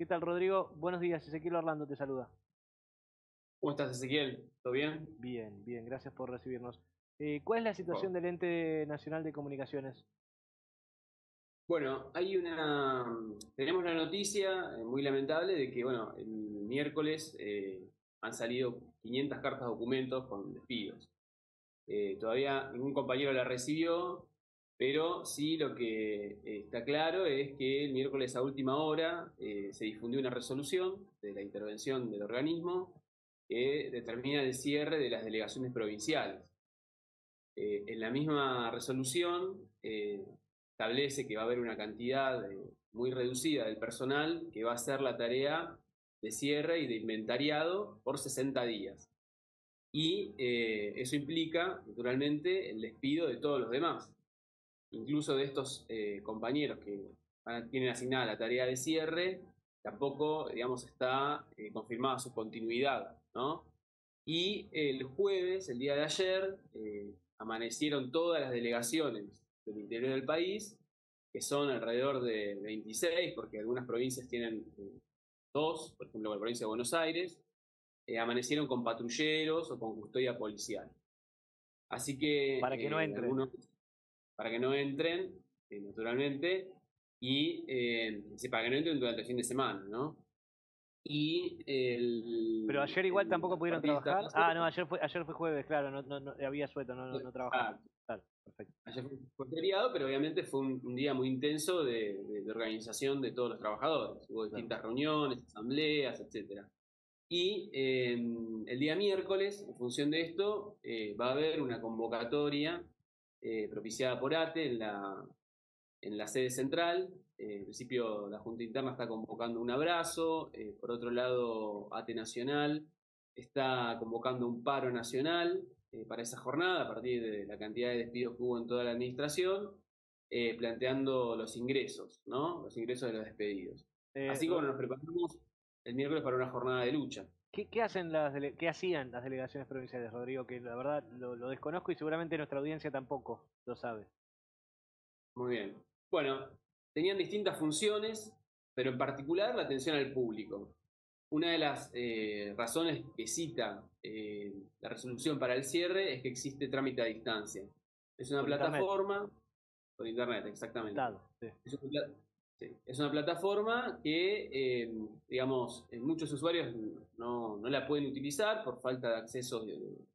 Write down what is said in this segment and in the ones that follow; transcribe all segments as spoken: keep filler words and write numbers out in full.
¿Qué tal, Rodrigo? Buenos días, Ezequiel Orlando te saluda. ¿Cómo estás, Ezequiel? ¿Todo bien? Bien, bien, gracias por recibirnos. Eh, ¿cuál es la Por situación favor. del Ente Nacional de Comunicaciones? Bueno, hay una, tenemos la noticia eh, muy lamentable de que, bueno, el miércoles eh, han salido quinientas cartas documentos con despidos. Eh, todavía ningún compañero la recibió, pero sí lo que eh, está claro es que el miércoles a última hora eh, se difundió una resolución de la intervención del organismo que determina el cierre de las delegaciones provinciales. Eh, en la misma resolución eh, establece que va a haber una cantidad eh, muy reducida del personal que va a hacer la tarea de cierre y de inventariado por sesenta días. Y eh, eso implica, naturalmente, el despido de todos los demás, incluso de estos eh, compañeros que van a, tienen asignada la tarea de cierre, tampoco, digamos, está eh, confirmada su continuidad, ¿no? Y el jueves, el día de ayer, eh, amanecieron todas las delegaciones del interior del país, que son alrededor de veintiséis, porque algunas provincias tienen eh, dos, por ejemplo, la provincia de Buenos Aires, eh, amanecieron con patrulleros o con custodia policial. Así Para que no que eh, entren. algunos, para que no entren, eh, naturalmente, y eh, sí, para que no entren durante el fin de semana, ¿no? Y Pero el, ayer igual el, tampoco a pudieron partir de esta trabajar. Ah, no, razón, ayer fue, ayer fue jueves, claro, no, no, no había sueto, no, no, no trabajaron. ah, Claro, perfecto. ayer fue, fue feriado, pero obviamente fue un, un día muy intenso de, de, de organización de todos los trabajadores. Hubo Claro. distintas reuniones, asambleas, etcétera. Y eh, el día miércoles, en función de esto, eh, va a haber una convocatoria eh, propiciada por ATE en la, en la sede central. Eh, en principio, la Junta Interna está convocando un abrazo. Eh, por otro lado, ATE Nacional está convocando un paro nacional eh, para esa jornada, a partir de la cantidad de despidos que hubo en toda la administración, eh, planteando los ingresos, ¿no? Los ingresos de los despedidos. Eh, Así como Ro- nos preparamos el miércoles para una jornada de lucha. ¿qué, qué hacen las dele- qué hacían las delegaciones provinciales, Rodrigo? Que la verdad lo, lo desconozco y seguramente nuestra audiencia tampoco lo sabe. Muy bien. Bueno, tenían distintas funciones, pero en particular la atención al público. Una de las eh, razones que cita eh, la resolución para el cierre es que existe trámite a distancia. Es una Por internet, plataforma, por internet, exactamente. dictado, sí. Es una, pla- sí, es una plataforma que, eh, digamos, eh, muchos usuarios no, no la pueden utilizar por falta de acceso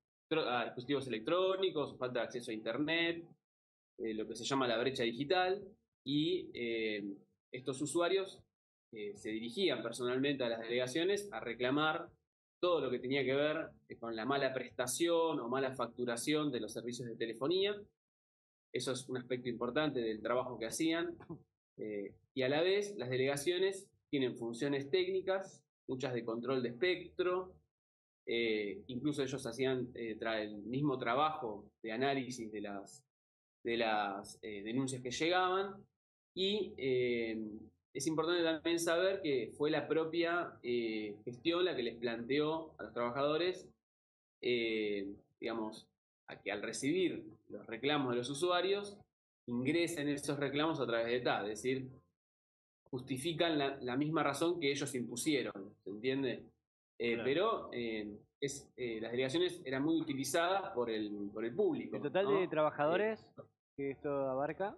a dispositivos electrónicos, falta de acceso a internet, eh, lo que se llama la brecha digital, y eh, estos usuarios eh, se dirigían personalmente a las delegaciones a reclamar todo lo que tenía que ver eh, con la mala prestación o mala facturación de los servicios de telefonía. Eso es un aspecto importante del trabajo que hacían. Eh, y a la vez, las delegaciones tienen funciones técnicas, muchas de control de espectro, eh, incluso ellos hacían eh, el mismo trabajo de análisis de las de las eh, denuncias que llegaban. Y eh, es importante también saber que fue la propia eh, gestión la que les planteó a los trabajadores, eh, digamos, a que al recibir los reclamos de los usuarios, ingresen esos reclamos a través de T A, es decir, justifican la, la misma razón que ellos impusieron, ¿se entiende? Eh, Claro. pero eh, es, eh, las delegaciones eran muy utilizadas por el, por el El público, total de ¿no? Eh, trabajadores que esto abarca,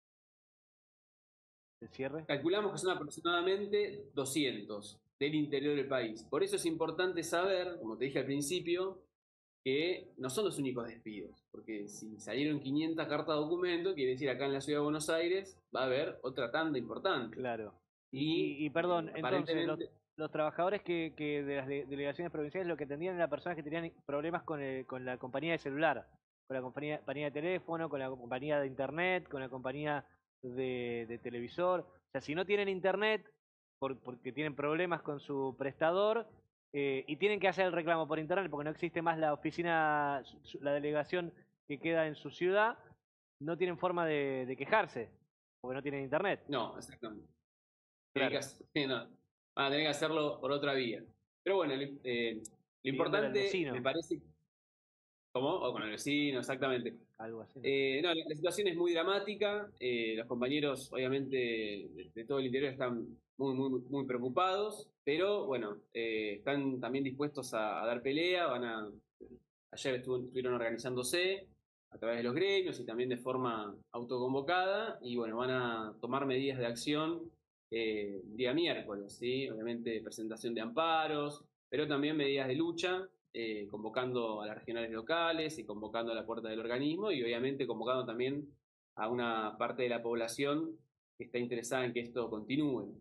el cierre. Calculamos que son aproximadamente doscientos del interior del país. Por eso es importante saber, como te dije al principio, que no son los únicos despidos, porque si salieron quinientas cartas de documento, quiere decir acá en la ciudad de Buenos Aires va a haber otra tanda importante. Claro. Y, Y y, y eh, perdón, entonces, los, aparentemente, los trabajadores que, que de las de- delegaciones provinciales lo que atendían eran personas que tenían problemas con, el- con la compañía de celular, con la compañía, compañía de teléfono, con la compañía de internet, con la compañía de, de televisor. O sea, si no tienen internet, por- porque tienen problemas con su prestador, eh, y tienen que hacer el reclamo por internet porque no existe más la oficina, su- la delegación que queda en su ciudad, no tienen forma de, de quejarse, porque no tienen internet. no, exactamente. Tienen que Claro. hacer- no, van a tener que hacerlo por otra vía. Pero bueno, eh, lo Pidiéndole al importante me vecino. parece ¿Cómo? O con el vecino, exactamente. Algo así, ¿no? Eh, no, la, la situación es muy dramática. Eh, los compañeros, obviamente, de, de todo el interior están muy, muy, muy preocupados, pero bueno, eh, están también dispuestos a, a dar pelea. Van a, ayer estuvo- estuvieron organizándose a través de los gremios y también de forma autoconvocada, y bueno, van a tomar medidas de acción eh, día miércoles, ¿sí? Obviamente presentación de amparos, pero también medidas de lucha, eh, convocando a las regionales locales y convocando a la puerta del organismo, y obviamente convocando también a una parte de la población que está interesada en que esto continúe.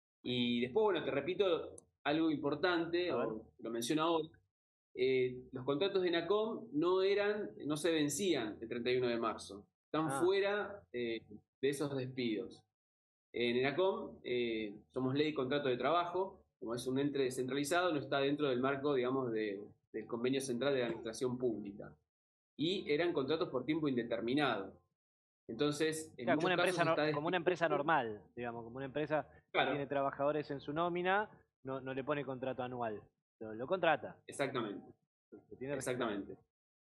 Y después, bueno, te repito algo importante, A ver. o lo menciono ahora. Eh, los contratos de ENACOM no eran, no se vencían el treinta y uno de marzo. Están Ah, fuera eh, de esos despidos. En ENACOM eh, somos ley y contrato de trabajo, como es un ente descentralizado, no está dentro del marco, digamos, de, del convenio central de la administración pública. Y eran contratos por tiempo indeterminado. Entonces, o en sea, como muchos una casos empresa, no- está como una despido. empresa normal, digamos, como una empresa que tiene Claro, trabajadores en su nómina, no, no le pone contrato anual, lo, lo contrata, exactamente, lo tiene registrado. exactamente.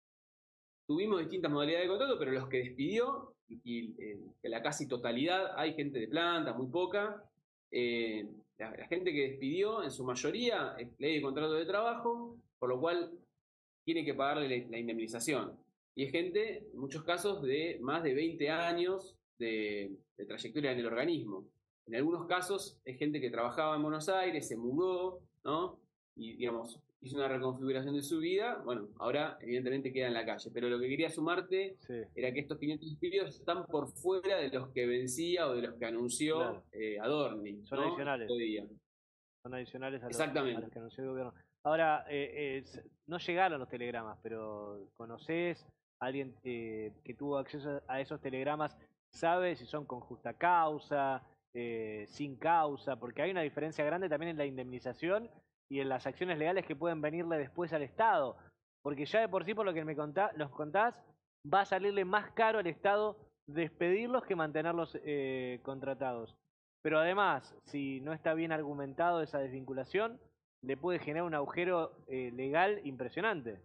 Tuvimos distintas modalidades de contrato, pero los que despidió, y, eh, la casi totalidad, hay gente de planta, muy poca, eh, la, la, gente que despidió en su mayoría es ley de contrato de trabajo, por lo cual tiene que pagarle la, la indemnización. Y es gente, en muchos casos, de más de veinte años de, de trayectoria en el organismo. En algunos casos es gente que trabajaba en Buenos Aires, se mudó, ¿no? Y, digamos, hizo una reconfiguración de su vida. Bueno, ahora evidentemente queda en la calle. Pero lo que quería sumarte Sí, era que estos quinientos despidos están por fuera de los que vencía o de los que claro, anunció eh, Adorni, son ¿no? adicionales, Este día. son adicionales a los, a los Exactamente. que anunció el gobierno. Ahora, eh, eh, s- no llegaron los telegramas, pero ¿conocés a alguien eh, que tuvo acceso a esos telegramas? ¿Sabe si son con justa causa, eh, sin causa? Porque hay una diferencia grande también en la indemnización y en las acciones legales que pueden venirle después al Estado. Porque ya de por sí, por lo que me contá, nos contás, va a salirle más caro al Estado despedirlos que mantenerlos eh, contratados. Pero además, si no está bien argumentado esa desvinculación, le puede generar un agujero eh, legal impresionante.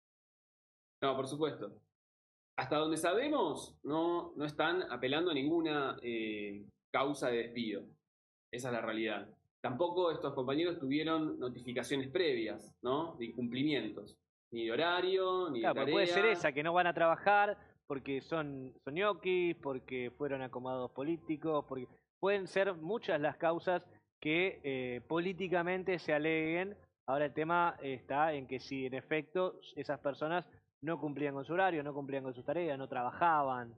No, por supuesto. Hasta donde sabemos, no, no están apelando a ninguna eh, causa de despido. Esa es la realidad. Tampoco estos compañeros tuvieron notificaciones previas, ¿no? De incumplimientos. Ni de horario, ni de Claro, porque puede ser tarea. esa, que no van a trabajar porque son, son ñoquis, porque fueron acomodados políticos, porque pueden ser muchas las causas que eh, políticamente se aleguen. Ahora el tema está en que si en efecto esas personas no cumplían con su horario, no cumplían con sus tareas, no trabajaban.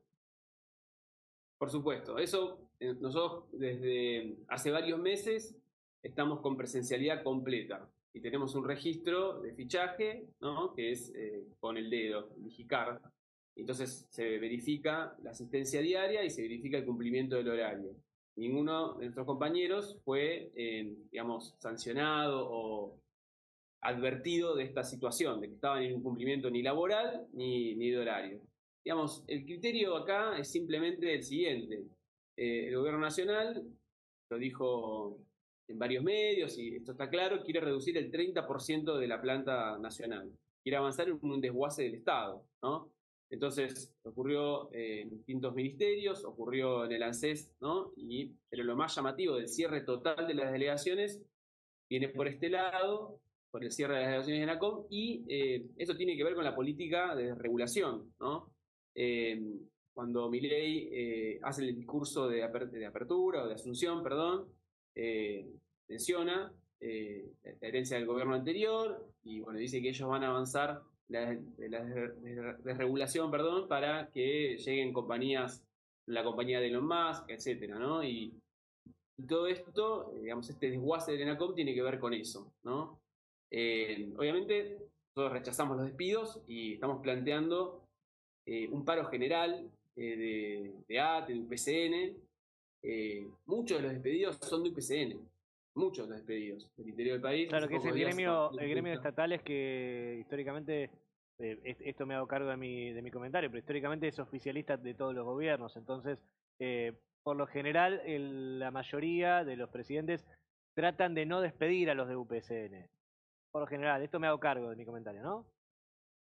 Por supuesto. Eso, eh, nosotros desde hace varios meses estamos con presencialidad completa. Y tenemos un registro de fichaje, ¿no? Que es eh, con el dedo, el digicar. Entonces se verifica la asistencia diaria y se verifica el cumplimiento del horario. Ninguno de nuestros compañeros fue, eh, digamos, sancionado o advertido de esta situación, de que estaban en incumplimiento ni laboral ni, ni de horario. Digamos, el criterio acá es simplemente el siguiente. Eh, el gobierno nacional, lo dijo en varios medios, y esto está claro, quiere reducir el treinta por ciento de la planta nacional. Quiere avanzar en un desguace del Estado, ¿no? Entonces, ocurrió eh, en distintos ministerios, ocurrió en el ANSES, ¿no? Y, pero lo más llamativo del cierre total de las delegaciones viene por este lado, por el cierre de las delegaciones de ENACOM, y eh, eso tiene que ver con la política de regulación, ¿no? Eh, cuando Milei eh, hace el discurso de, aper de, apertura o de asunción, perdón, eh, menciona eh, la herencia del gobierno anterior y bueno, dice que ellos van a avanzar la, la desregulación, perdón, para que lleguen compañías, la compañía de Elon Musk, etcétera, ¿no? Y, y todo esto, eh, digamos, este desguace del ENACOM tiene que ver con eso, ¿no? Eh, obviamente, todos rechazamos los despidos y estamos planteando eh, un paro general eh, de, de A T E, de U P C N. Eh, muchos de los despedidos son de U P C N, muchos de los despedidos del interior del país. Claro, Hace que es pocos el días gremio, estábamos el en gremio de cuenta. estatales que históricamente, eh, es- esto me hago cargo de mi, de mi comentario, pero históricamente es oficialista de todos los gobiernos. Entonces, eh, por lo general, el- la mayoría de los presidentes tratan de no despedir a los de U P C N. Por lo general, esto me hago cargo de mi comentario, ¿no?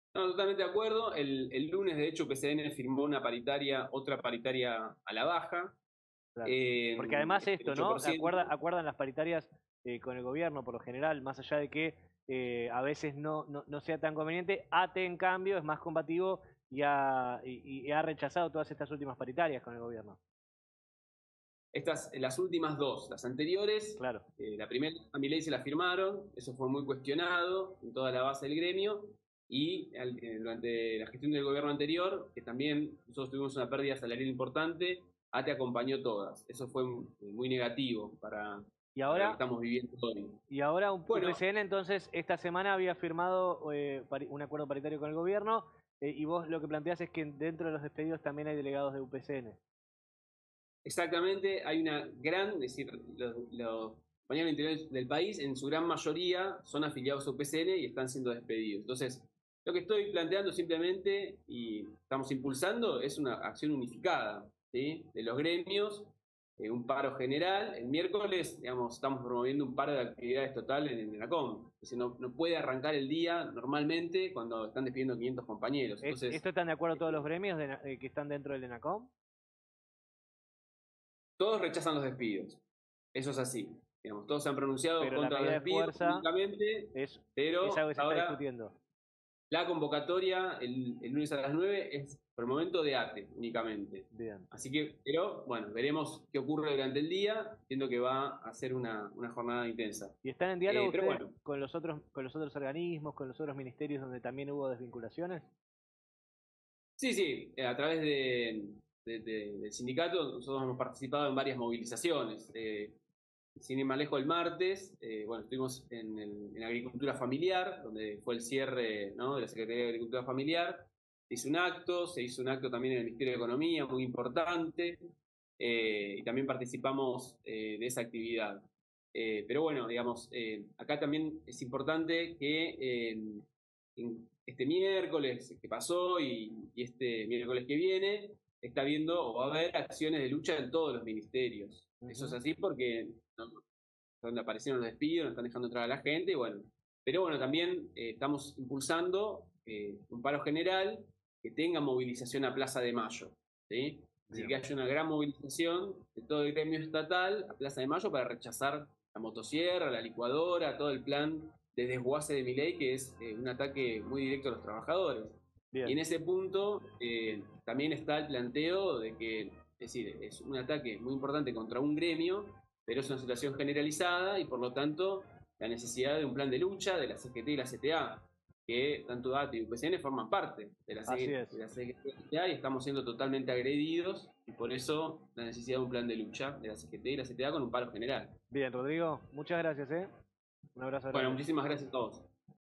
No, totalmente de acuerdo. El, el lunes, de hecho, U P C N firmó una paritaria, otra paritaria a la baja. Claro. Eh, Porque además el esto, ocho ¿no? por ciento. Acuerda, acuerdan las paritarias eh, con el gobierno por lo general, más allá de que eh, a veces no, no, no sea tan conveniente, A T E en cambio es más combativo y ha, y, y ha rechazado todas estas últimas paritarias con el gobierno. Estas, las últimas dos, las anteriores, Claro. eh, la primera a Milei se la firmaron, eso fue muy cuestionado en toda la base del gremio, y al, eh, durante la gestión del gobierno anterior, que también nosotros tuvimos una pérdida salarial importante, A T E acompañó todas. Eso fue muy negativo para, Y para lo que ahora, estamos viviendo hoy. y ahora un- Bueno, U P C N entonces esta semana había firmado eh, pari- un acuerdo paritario con el gobierno eh, y vos lo que planteás es que dentro de los despedidos también hay delegados de U P C N. exactamente, hay una gran, es decir, los, los compañeros interiores del país, en su gran mayoría, son afiliados a U P C N y están siendo despedidos. Entonces, lo que estoy planteando simplemente, y estamos impulsando, es una acción unificada, ¿sí? De los gremios, eh, un paro general. El miércoles, digamos, estamos promoviendo un paro de actividades total en el ENACOM. Es decir, no, no puede arrancar el día normalmente cuando están despidiendo quinientos compañeros. ¿Es- Entonces, ¿Esto están de acuerdo todos los gremios de na- eh, que están dentro del ENACOM? todos rechazan los despidos. Eso es así. Digamos, todos se han pronunciado Pero la contra los medida de despidos fuerza públicamente, es, es pero algo que se está ahora discutiendo. la convocatoria el, el lunes a las nueve es por el momento de A T E únicamente. Bien. Así que, pero bueno, veremos qué ocurre durante el día, siendo que va a ser una, una jornada intensa. ¿Y están en diálogo Eh, pero ustedes bueno, con los otros, con los otros organismos, con los otros ministerios donde también hubo desvinculaciones? sí, sí, eh, a través de, de- de- del sindicato nosotros hemos participado en varias movilizaciones. Eh, sin ir más lejos, el martes, eh, bueno, estuvimos en, el- en Agricultura Familiar, donde fue el cierre, ¿no?, de la Secretaría de Agricultura Familiar. Se hizo un acto, se hizo un acto también en el Ministerio de Economía, muy importante, eh, y también participamos eh, de esa actividad. Eh, pero bueno, digamos, eh, acá también es importante que eh, en este miércoles que pasó y, y este miércoles que viene, está viendo o va a haber acciones de lucha en todos los ministerios. Uh-huh. Eso es así porque ¿no?, donde aparecieron los despidos, no están dejando entrar a la gente, y bueno. Pero bueno, también eh, estamos impulsando eh, un paro general que tenga movilización a Plaza de Mayo, ¿sí? Así que haya una gran movilización de todo el gremio estatal a Plaza de Mayo para rechazar la motosierra, la licuadora, todo el plan de desguace de Milei, que es eh, un ataque muy directo a los trabajadores. Bien. Y en ese punto eh, también está el planteo de que, es decir, es un ataque muy importante contra un gremio, pero es una situación generalizada y por lo tanto la necesidad de un plan de lucha de la C G T y la C T A, que tanto A T E y U P C N forman parte de la, C G T, de la C G T y la C T A y estamos siendo totalmente agredidos, y por eso la necesidad de un plan de lucha de la C G T y la C T A con un paro general. Bien, Rodrigo, muchas gracias, ¿eh? Un abrazo grande. Bueno, muchísimas gracias a todos.